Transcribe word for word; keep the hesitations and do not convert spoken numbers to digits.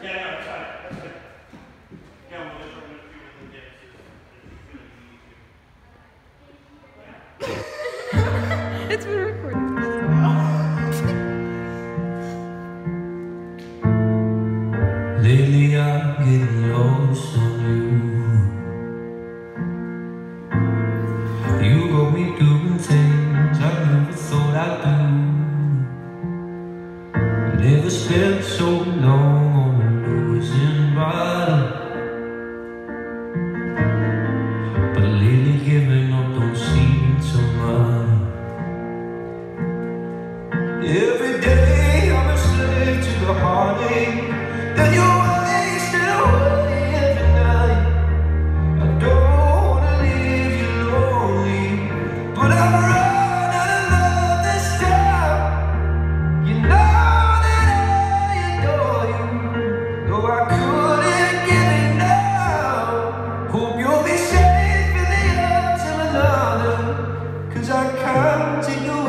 It's been recorded. Lately I'm getting lost on you. You got me doing things I never thought I'd do. Never spent so long on a losing battle, but lately giving up don't seem to matter. Every day I'm a slave to the heartache that you're wasting away every night. I don't wanna leave you lonely, but I've run out of love this time. You know that I adore you, though I couldn't give it now. Hope you'll be safe in the arms of another, 'cause I can't take the